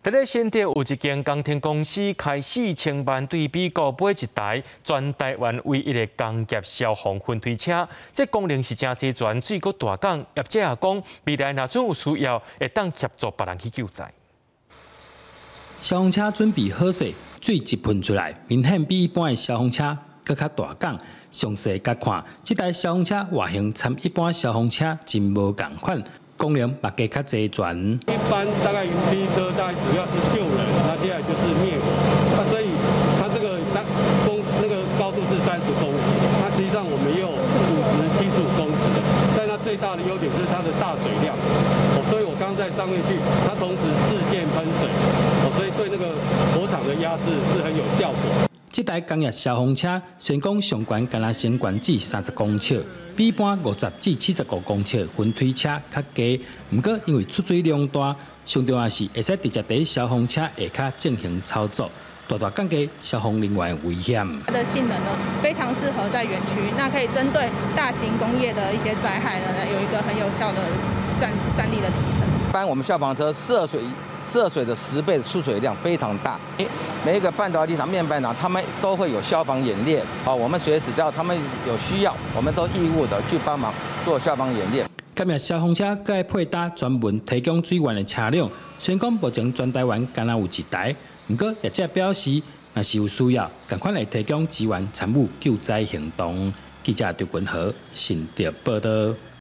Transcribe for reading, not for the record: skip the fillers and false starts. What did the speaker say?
在咧新店有一间钢铁公司开4000万对美国买一台全台湾唯一的工业消防分推车，这功能是真齐全，水阁大港。业者也讲，未来若真有需要，会当协助别人去救灾。 消防车准备好势，水一喷出来，明显比一般的消防车更较大港。详细甲看，这台消防车外形参一般消防车真无共款。 功能嘛加较齐全。 一般大概第一车大概主要是救人，那接下来就是灭火。那所以它这个那个高度是30公尺，它实际上我们也有50、75公尺的。但它最大的优点是它的大水量，所以我刚在上面去，它同时视线喷水，所以对那个火场的压制是很有效果。 这台工业消防车虽讲上悬敢若升悬至30公尺，比一般50至75公尺分推车较低。不过因为出水量大，上重要是会使直接在消防车下骹进行操作，大大降低消防人员危险。 它的性能呢非常适合在园区，那可以针对大型工业的一些灾害呢，有一个很有效的战力的提升。 一般我们消防车涉水的10倍的出水量非常大，每一个半导体厂、面板厂，他们都会有消防演练。我们随时只要他们有需要，我们都义务的去帮忙做消防演练。 今日消防车该配搭专门提供水源的车辆，虽然讲目前全台湾敢若有1台，不过业者表示，若是有需要，赶快来提供资源参与救灾行动。记者刘君和新竹报道。